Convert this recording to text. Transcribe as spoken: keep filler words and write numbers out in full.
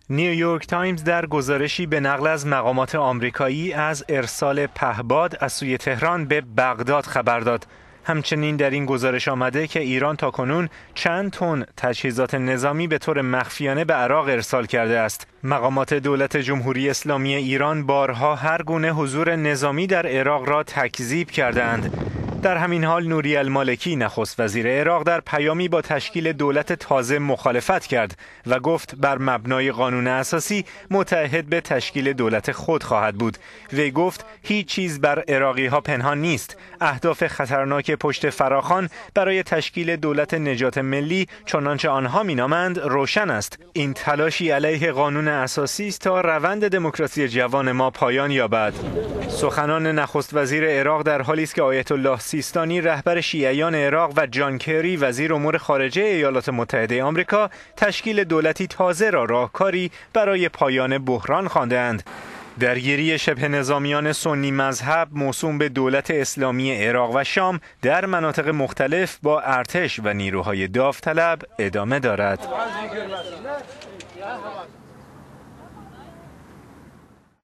نیویورک تایمز در گزارشی به نقل از مقامات آمریکایی از ارسال پهباد از سوی تهران به بغداد خبر داد. همچنین در این گزارش آمده که ایران تاکنون چند تن تجهیزات نظامی به طور مخفیانه به عراق ارسال کرده است. مقامات دولت جمهوری اسلامی ایران بارها هر گونه حضور نظامی در عراق را تکذیب کردند. در همین حال نوری المالکی نخست وزیر عراق در پیامی با تشکیل دولت تازه مخالفت کرد و گفت بر مبنای قانون اساسی متعهد به تشکیل دولت خود خواهد بود. وی گفت هیچ چیز بر عراقی ها پنهان نیست. اهداف خطرناک پشت فراخوان برای تشکیل دولت نجات ملی چنانچه آنها مینامند روشن است. این تلاشی علیه قانون اساسی است تا روند دموکراسی جوان ما پایان یابد. سخنان نخست وزیر عراق در حالی است که آیت الله سیستانی رهبر شیعیان عراق و جان کری وزیر امور خارجه ایالات متحده آمریکا تشکیل دولتی تازه را راهکاری برای پایان بحران خواندند. درگیری شبه نظامیان سنی مذهب موسوم به دولت اسلامی عراق و شام در مناطق مختلف با ارتش و نیروهای داوطلب ادامه دارد.